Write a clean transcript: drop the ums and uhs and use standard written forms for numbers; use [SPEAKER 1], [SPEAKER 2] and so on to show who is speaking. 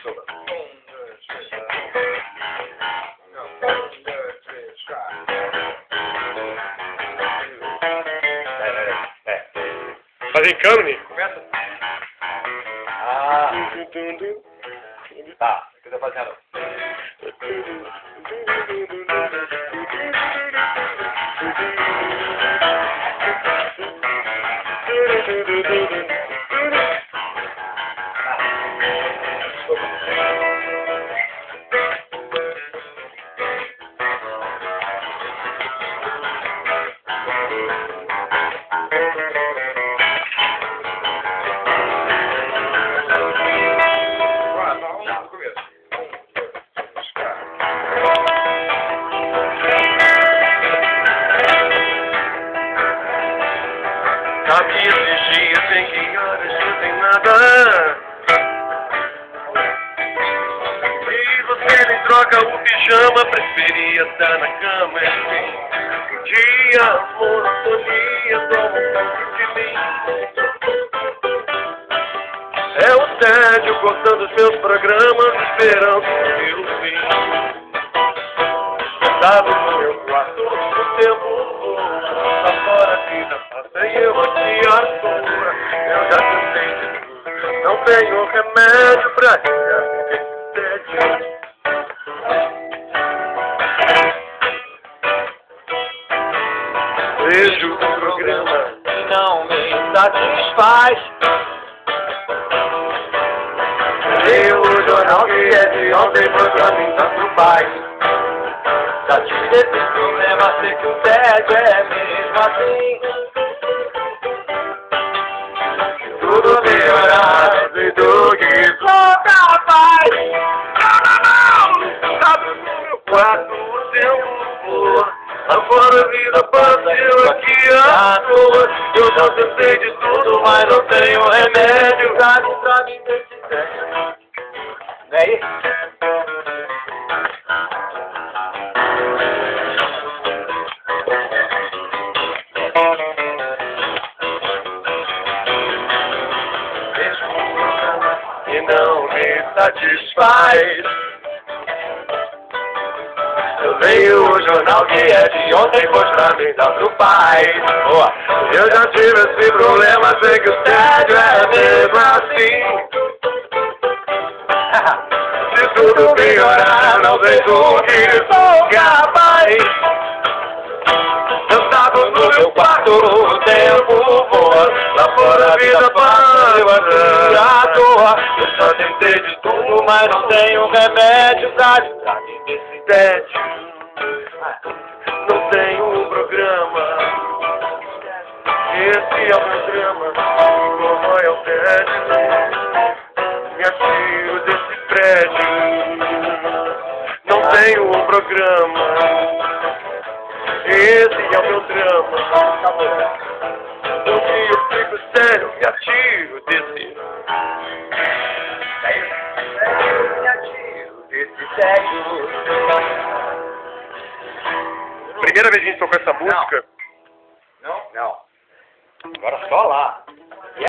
[SPEAKER 1] Soba. Fazer em câmera, Nico?
[SPEAKER 2] Começa. Ah. Tá, o que eu tô fazendo?
[SPEAKER 1] Sabe esses dias em que horas não tem nada e você nem troca o pijama, preferia estar na cama. Um dia a monotonia toma conta de mim. É o tédio cortando os meus programas, esperando pelo fim. Sentado no meu quarto, o tempo lá fora a vida passa e eu aqui à toa. Eu já cansei de tudo, não tenho remédio pra tirar esse tédio. Vejo o programa
[SPEAKER 2] E não me satisfaz.
[SPEAKER 1] leio o jornal que é de ontem, foi pra mim tanto faz.
[SPEAKER 2] Já tive esse problema, sei que o tédio é mesmo assim.
[SPEAKER 1] Tudo melhorar, sei do que sou capaz. Não, sabe no meu quarto o tempo voa. Agora a vida passa eu aqui à toa. Eu já tentei de tudo, mas não tenho remédio.
[SPEAKER 2] Sabe pra mim desse tédio. Não é isso?
[SPEAKER 1] E não me satisfaz. Eu leio o jornal que é de ontem, pois pra mim tanto faz. Boa. Eu já tive esse problema, sei que o tédio é mesmo assim. Se tudo melhorar, não sei do que sou capaz. Sentado no meu quarto, o tempo voa. Lá fora a vida passa, eu aqui à toa. Eu já tentei de tudo, mas não tenho remédio pra mim desse tédio. Não tenho um programa. Esse é o meu drama. Como é o tédio? Me atiro desse prédio. Não tenho um programa. Esse é o meu drama. Eu fico sério, me atiro desse.
[SPEAKER 2] Me atiro desse tédio.
[SPEAKER 1] Primeira vez que a gente tocou essa música.
[SPEAKER 2] Não. Agora só lá.